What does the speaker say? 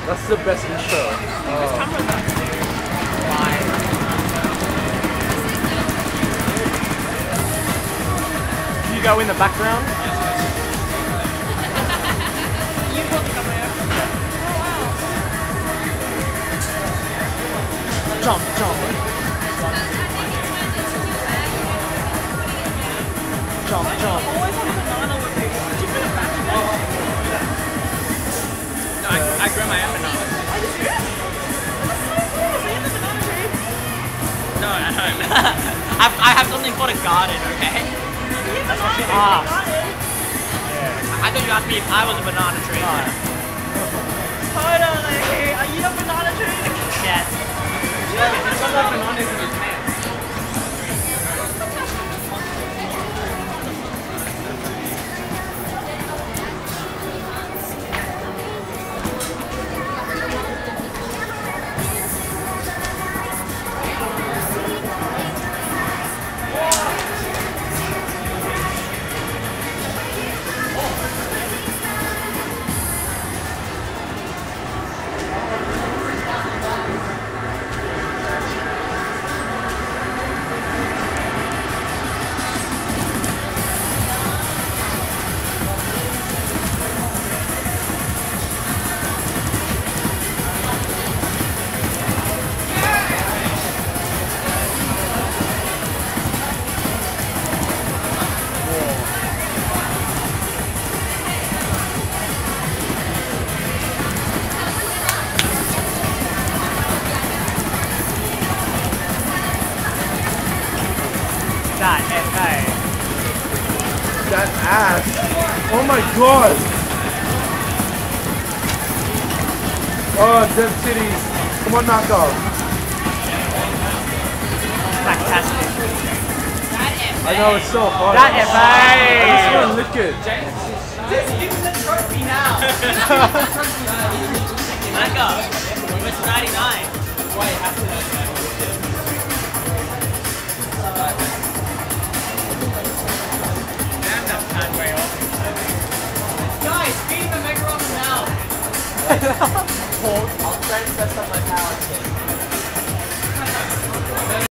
That's the best intro. You go in the background. Jump, jump. Jump, jump. No, I grew my own banana. No, at home. I have something called a garden, okay? That's what she asked. I thought you asked me if I was a banana tree. Totally. Are you a banana tree? Yes. It's got like bananas in his pants. That FA. That ass. Oh my god. Oh, Dev Titties. Come on, knock off. Fantastic. I know, it's so hard. That I just FA. want to lick it. Just give him the trophy now. Back up. It's 99. Wait, have to damn, that's kind way off. Guys, feed him a Mega Rock now. I'll try and test out my power.